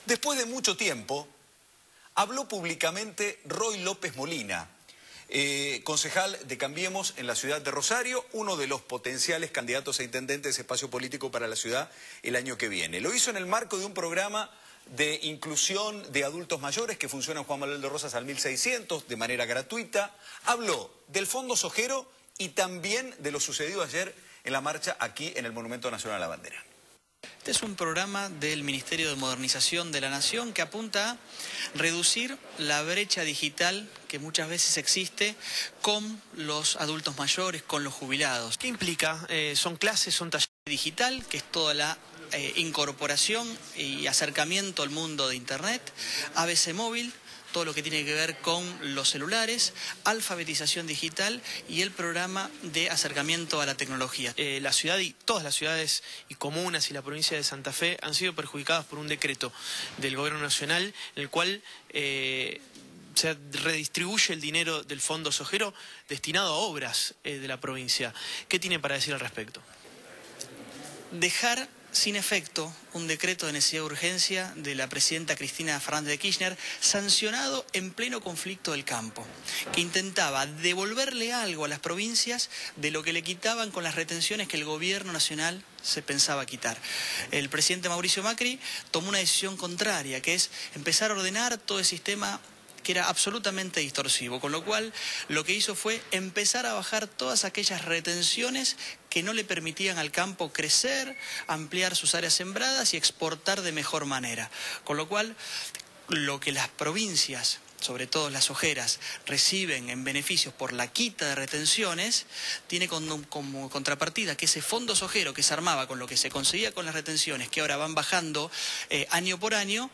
Después de mucho tiempo, habló públicamente Roy López Molina, concejal de Cambiemos en la ciudad de Rosario, uno de los potenciales candidatos a intendente de ese espacio político para la ciudad el año que viene. Lo hizo en el marco de un programa de inclusión de adultos mayores que funciona en Juan Manuel de Rosas al 1600 de manera gratuita. Habló del Fondo Sojero y también de lo sucedido ayer en la marcha aquí en el Monumento Nacional a la Bandera. Este es un programa del Ministerio de Modernización de la Nación que apunta a reducir la brecha digital que muchas veces existe con los adultos mayores, con los jubilados. ¿Qué implica? ¿Son clases, son talleres? Digital, que es toda la incorporación y acercamiento al mundo de Internet, ABC Móvil, todo lo que tiene que ver con los celulares, alfabetización digital y el programa de acercamiento a la tecnología. La ciudad y todas las ciudades y comunas y la provincia de Santa Fe han sido perjudicadas por un decreto del Gobierno Nacional, en el cual se redistribuye el dinero del Fondo Sojero destinado a obras de la provincia. ¿Qué tiene para decir al respecto? Dejar sin efecto un decreto de necesidad de urgencia de la presidenta Cristina Fernández de Kirchner, sancionado en pleno conflicto del campo, que intentaba devolverle algo a las provincias de lo que le quitaban con las retenciones que el gobierno nacional se pensaba quitar. El presidente Mauricio Macri tomó una decisión contraria, que es empezar a ordenar todo el sistema que era absolutamente distorsivo, con lo cual lo que hizo fue empezar a bajar todas aquellas retenciones que no le permitían al campo crecer, ampliar sus áreas sembradas y exportar de mejor manera. Con lo cual, lo que las provincias, sobre todo las ojeras, reciben en beneficios por la quita de retenciones, tiene como contrapartida que ese fondo sojero que se armaba con lo que se conseguía con las retenciones, que ahora van bajando año por año,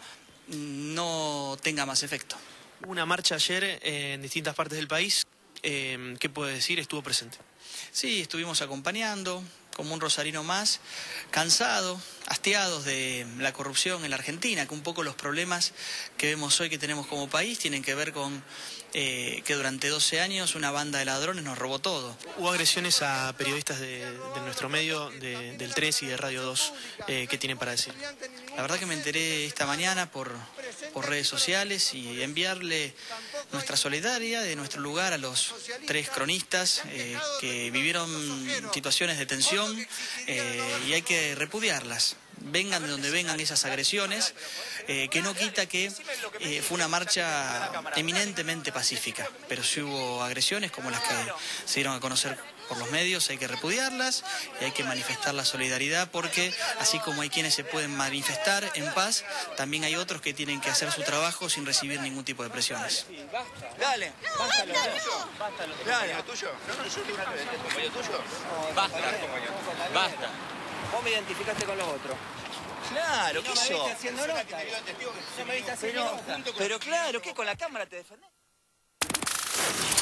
no tenga más efecto. Una marcha ayer en distintas partes del país. ¿Qué puede decir? ¿Estuvo presente? Sí, estuvimos acompañando, como un rosarino más, cansado, hastiados de la corrupción en la Argentina, que un poco los problemas que vemos hoy que tenemos como país tienen que ver con que durante 12 años una banda de ladrones nos robó todo. Hubo agresiones a periodistas de nuestro medio, del 3 y de Radio 2. ¿Qué tienen para decir? La verdad que me enteré esta mañana por redes sociales y enviarle nuestra solidaridad de nuestro lugar a los 3 cronistas que vivieron situaciones de tensión y hay que repudiarlas. Vengan de donde vengan esas agresiones, que no quita que fue una marcha eminentemente pacífica, pero si hubo agresiones como las que se dieron a conocer por los medios, hay que repudiarlas y hay que manifestar la solidaridad, porque así como hay quienes se pueden manifestar en paz, también hay otros que tienen que hacer su trabajo sin recibir ningún tipo de presiones. Dale, basta lo tuyo. Dale, lo tuyo. No, yo tengo una vez, compañero tuyo. Basta, compañero. Basta. Vos me identificaste con los otros. Claro, ¿qué sos? No me viste haciendo nota. No me viste haciendo nota. Pero claro, ¿qué? ¿Con la cámara te defendés?